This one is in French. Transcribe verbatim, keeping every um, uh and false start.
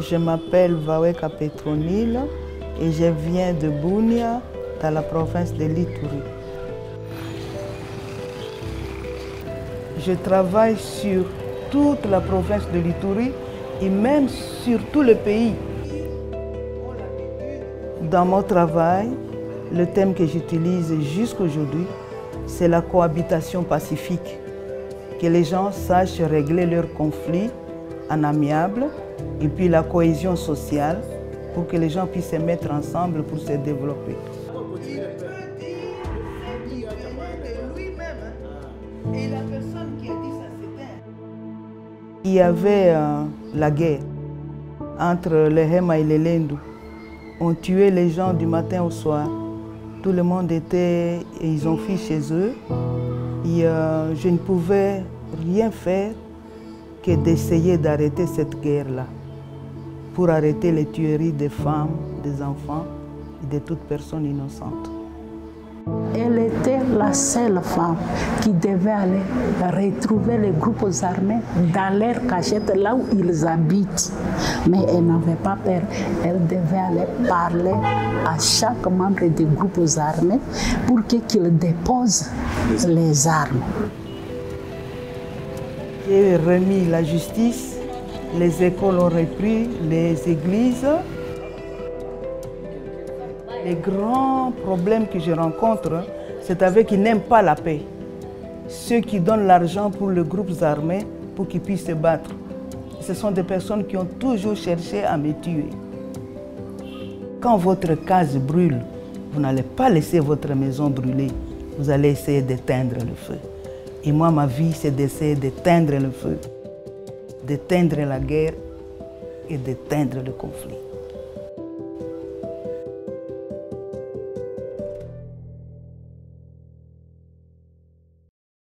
Je m'appelle Vaweka Petronile et je viens de Bunia, dans la province de l'Ituri. Je travaille sur toute la province de l'Ituri et même sur tout le pays. Dans mon travail, le thème que j'utilise jusqu'à aujourd'hui, c'est la cohabitation pacifique. Que les gens sachent régler leurs conflits en amiable et puis la cohésion sociale pour que les gens puissent se mettre ensemble pour se développer. Il y avait euh, la guerre entre les Hema et les Lendu. On tuait les gens du matin au soir. Tout le monde était, et ils ont fui chez eux. Et euh, je ne pouvais rien faire que d'essayer d'arrêter cette guerre-là, pour arrêter les tueries des femmes, des enfants et de toute personne innocente. Elle était la seule femme qui devait aller retrouver les groupes armés dans leur cachette, là où ils habitent. Mais elle n'avait pas peur. Elle devait aller parler à chaque membre des groupes armés pour qu'ils déposent les armes. J'ai remis la justice, les écoles ont repris, les églises. Les grands problèmes que je rencontre, c'est avec qui n'aiment pas la paix. Ceux qui donnent l'argent pour les groupes armés pour qu'ils puissent se battre. Ce sont des personnes qui ont toujours cherché à me tuer. Quand votre case brûle, vous n'allez pas laisser votre maison brûler. Vous allez essayer d'éteindre le feu. Et moi, ma vie, c'est d'essayer d'éteindre le feu, d'éteindre la guerre et d'éteindre le conflit.